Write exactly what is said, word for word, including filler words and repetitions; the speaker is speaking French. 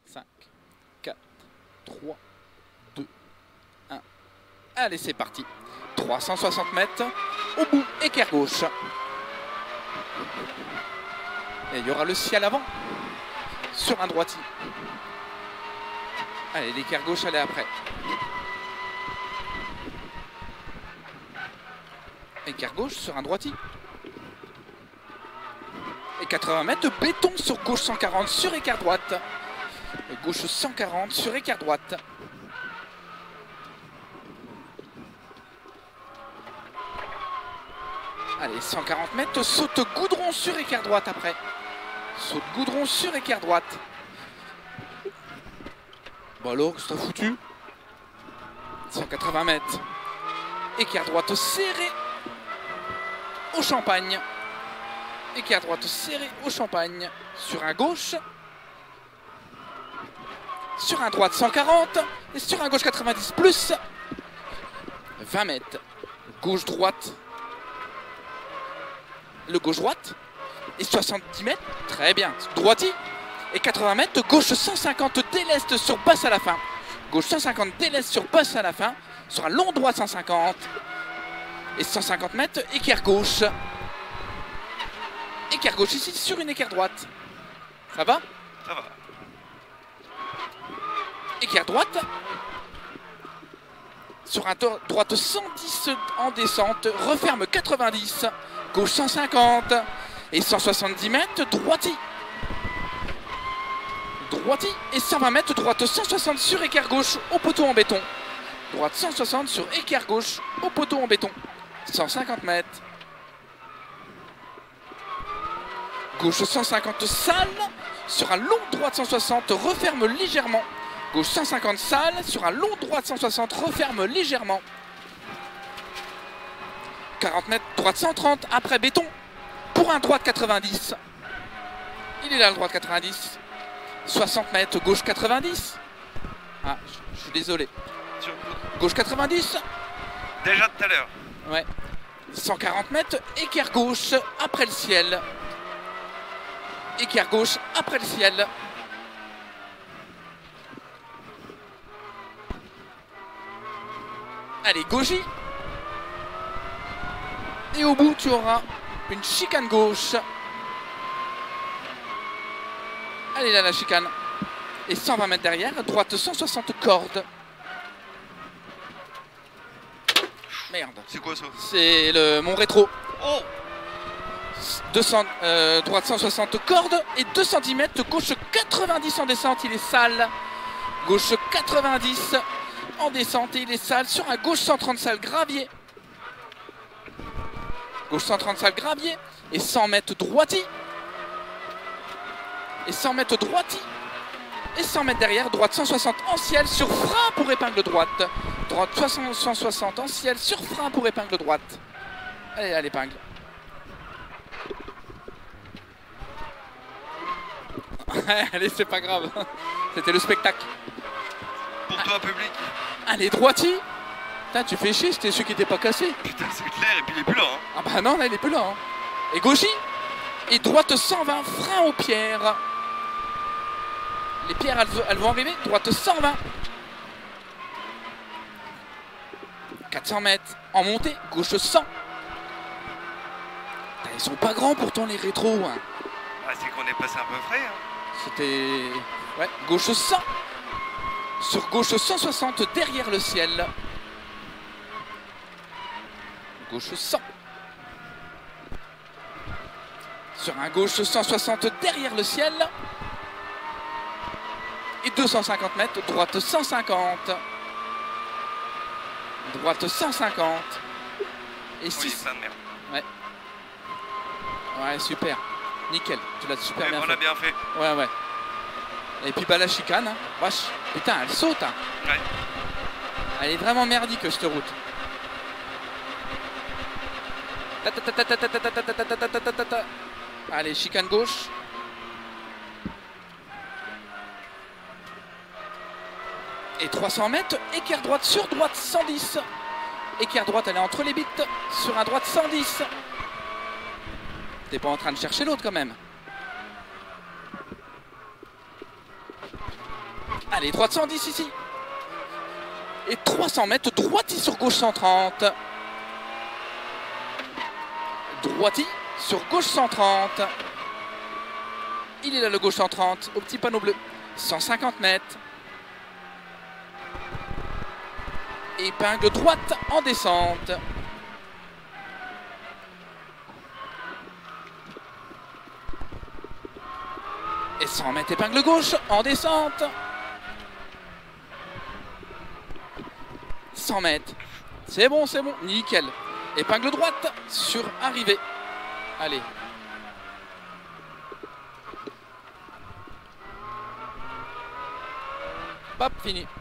cinq, quatre, trois, deux, un. Allez, c'est parti. trois cent soixante mètres. Au bout, équerre gauche. Et il y aura le ciel avant. Sur un droiti. Allez, l'équerre gauche, elle est après. Équerre gauche sur un droiti. Et quatre-vingts mètres de béton sur gauche cent quarante sur équerre droite. Et gauche cent quarante sur équerre droite. Allez, cent quarante mètres, saute goudron sur équerre droite après. Saute goudron sur équerre droite. Bon alors, qu'est-ce que t'as foutu? cent quatre-vingts mètres. Équerre droite serré au champagne. Équerre droite serré au champagne. Sur un gauche. Sur un droite cent quarante. Et sur un gauche quatre-vingt-dix plus. vingt mètres. Gauche droite. Le gauche droite. Et soixante-dix mètres. Très bien. Droiti. Et quatre-vingts mètres. Gauche cent cinquante déleste sur basse à la fin. Gauche cent cinquante déleste sur basse à la fin. Sur un long droit cent cinquante. Et cent cinquante mètres. Équerre gauche. Équerre gauche ici sur une équerre droite. Ça va? Ça va. Équerre droite. Sur un droite cent dix en descente. Referme quatre-vingt-dix. Gauche cent cinquante. Et cent soixante-dix mètres. Droiti. Droiti. Et cent vingt mètres. Droite cent soixante sur équerre gauche au poteau en béton. Droite cent soixante sur équerre gauche au poteau en béton. cent cinquante mètres. Gauche cent cinquante sale sur un long droit de cent soixante, referme légèrement. Gauche cent cinquante sale sur un long droit de cent soixante, referme légèrement. quarante mètres, droite cent trente, après béton pour un droit de quatre-vingt-dix. Il est là le droit de quatre-vingt-dix. soixante mètres, gauche quatre-vingt-dix. Ah, je, je suis désolé. Gauche quatre-vingt-dix. Déjà tout à l'heure. Ouais. cent quarante mètres, équerre gauche après le ciel. Équerre gauche après le ciel. Allez, gauchis. Et au bout, tu auras une chicane gauche. Allez là, la chicane. Et cent vingt mètres derrière, droite cent soixante cordes. Merde. C'est quoi ça? C'est le mon rétro. Oh! deux cents, euh, droite cent soixante cordes et deux centimètres, gauche quatre-vingt-dix en descente, il est sale. Gauche quatre-vingt-dix en descente et il est sale sur un gauche cent trente sale gravier. Gauche cent trente sale gravier et cent mètres droiti. Et cent mètres droiti. Et cent mètres derrière, droite cent soixante en ciel sur frein pour épingle droite. Droite cent soixante en ciel sur frein pour épingle droite. Allez, à l'épingle. Allez, c'est pas grave. C'était le spectacle. Pour toi, public. Allez, droiti. Putain, tu fais chier, c'était celui qui n'était pas cassé. Putain, c'est clair, et puis il est plus là. Hein. Ah bah non, là, il est plus là. Hein. Et gauchis. Et droite cent vingt, frein aux pierres. Les pierres, elles, elles vont arriver. Droite cent vingt. quatre cents mètres en montée. Gauche cent. Putain, ils sont pas grands pourtant, les rétros. Hein. Ah, c'est qu'on est passé un peu frais. Hein. C'était... Ouais, gauche cent. Sur gauche cent soixante derrière le ciel. Gauche cent. Sur un gauche cent soixante derrière le ciel. Et deux cent cinquante mètres, droite cent cinquante. Droite cent cinquante. Et Oui, six. plein de merde. Ouais. Ouais, super. Nickel. Tu l'as super Ouais, bien on fait. l'a bien fait. Ouais, ouais. Et puis bah la chicane, hein. Wesh. Putain, elle saute. Hein. Ouais. Elle est vraiment merdique cette route. Ta ta ta ta ta ta ta ta ta ta ta ta ta ta ta. Allez, chicane gauche. Et trois cents mètres, équerre droite sur droite cent dix. Équerre droite, elle est entre les bites sur un droite cent dix. T'es pas en train de chercher l'autre quand même. Allez, droite cent dix ici. Et trois cents mètres, droiti sur gauche cent trente. Droiti sur gauche cent trente. Il est là le gauche cent trente au petit panneau bleu. cent cinquante mètres. Épingle droite en descente. Et cent mètres épingle gauche en descente. cent mètres. C'est bon, c'est bon. Nickel. Épingle droite sur arrivée. Allez. Hop, fini.